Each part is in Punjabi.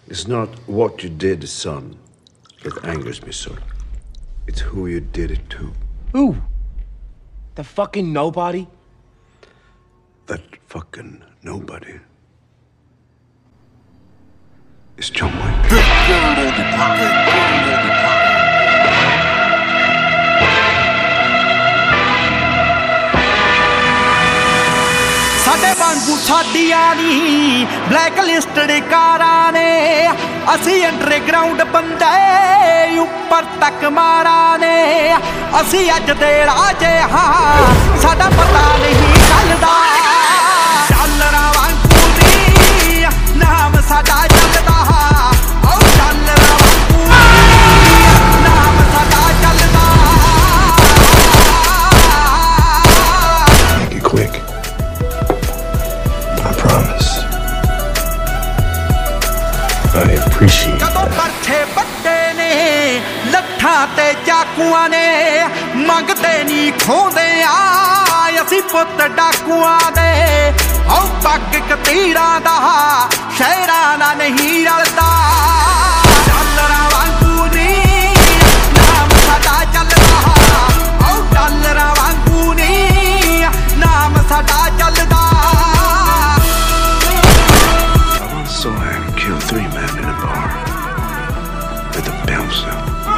It's not what you did, son, that angers me so. It's who you did it to. Who? The fucking nobody? That fucking nobody is John Wick. ਸਾਡੇ ਵਾਂਗੂ ਸਾਡੀਆਂ ਨੀ ਬਲੈਕ ਲਿਸਟਡ ਕਾਰਾਂ ਨੇ ਅਸੀਂ ਅੰਡਰਗਰਾਉਂਡ ਬੰਦੇ ਉੱਪਰ ਤੱਕ ਮਾਰਾਂ ਨੇ ਅਸੀਂ ਅੱਜ ਦੇ ਰਾਜੇ ਹਾਂ ਸਾਡਾ ਪਤਾ ਨਹੀਂ ਚੱਲਦਾ ਡਾਲਰਾਂ ਵਾਂਗੂ ਨੀ ਨਾਮ ਸਾਡਾ ਚੱਲਦਾ ਓ ਡਾਲਰਾਂ ਵਾਂਗੂ ਨਾਮ ਸਾਡਾ ਚੱਲਦਾ Make it quick. I promise. I appreciate ਕਦੋਂ that. ਪਰਛੇ ਵੱਡੇ ਨੇ ਲੱਠਾਂ ਤੇ ਚਾਕੂਆਂ ਨੇ ਮੰਗਦੇ ਨਹੀਂ ਖੋਂਦੇ ਆ ਅਸੀਂ ਪੁੱਤ ਡਾਕੂਆਂ ਦੇ ਹਉ ਪੱਗ ਕਤੀਰਾਂ ਦਾ ਸ਼ਹਿਰਾਂ ਦਾ ਨਹੀਂ ਰਲਦਾ ਡਾਲਰਾਂ ਵਾਂਗੂ ਨੀ ਨਾਮ ਸਾਡਾ ਚੱਲਦਾ ਹਉ ਡਾਲਰਾਂ ਵਾਂਗੂ ਨੀ ਨਾਮ ਸਾਡਾ ਚੱਲਦਾ Sohal killed 3 men in a bar with a bouncer.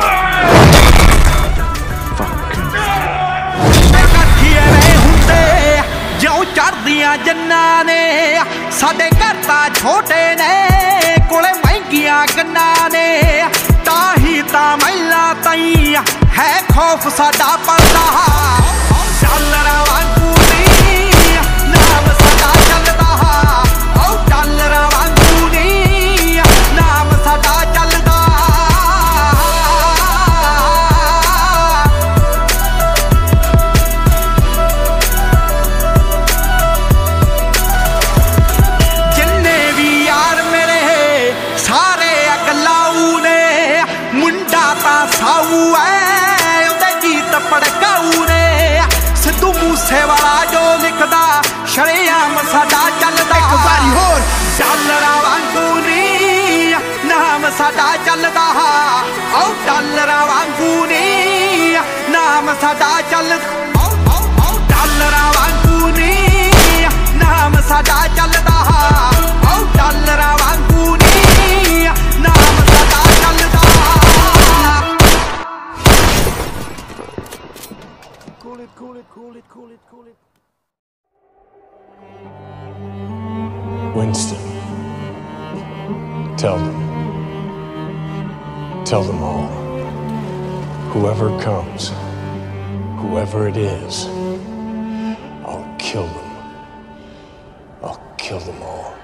Fucking. ਇਕੱਠੀਏ ਰਹੇ ਹੁੰਦੇ ਜਿਉਂ ਚੜ੍ਹਦੀਆਂ ਜੰਨਾਂ ਨੇ ਸਾਡੇ ਘਰ ਤਾਂ ਛੋਟੇ ਨੇ ਕੋਲੇ ਮਹਿੰਗੀਆਂ ਗੰਨਾਂ ਨੇ ਤਾਂ ਹੀ ਤਾਂ ਮਹਿਲਾਂ ਤਾਈਂ ਹੈ ਖੌਫ ਸਾਡਾ ਪਲਦਾ ਡਾਲਰਾਂ ਵਾਂਗੂ ਨੀ ਨਾਮ ਸਾਡਾ ਚੱਲਦਾ ਓ ਡਾਲਰਾਂ ਵਾਂਗੂ ਨੀ ਨਾਮ ਸਾਡਾ ਚੱਲਦਾ ਜਿੰਨੇ ਵੀ ਯਾਰ ਮੇਰੇ ਸਾਰੇ ਅਗਲਾਊ ਨੇ ਮੁੰਡਾ ਤਾਂ ਸਾਊ ਐ ਉਹਦੇ ਗੀਤ ਪੜਕਾਊ ਨੇ ਸਿੱਧੂ ਮੂਸੇਵਾਲਾ ਜੋ ਲਿਖਦਾ ਸ਼ਰੇਆਮ ਸਾਡਾ ਚੱਲਦਾ ਇੱਕ ਵਾਰੀ ਹੋਰ ਡਾਲਰਾਂ ਵਾਂਗੂ ਨੀ ਨਾਮ ਸਾਡਾ ਚੱਲਦਾ ਓ ਡਾਲਰਾਂ ਵਾਂਗੂ ਨੀ ਨਾਮ ਸਾਡਾ ਚੱਲਦਾ ਓ ਡਾਲਰਾਂ ਵਾਂਗੂ ਨੀ ਨਾਮ ਸਾਡਾ ਚੱਲਦਾ ਓ ਡਾਲਰਾਂ ਵਾਂਗੂ ਨੀ ਨਾਮ ਸਾਡਾ ਚੱਲਦਾ cool it. Winston, tell them all. Whoever comes, whoever it is, I'll kill them. I'll kill them all.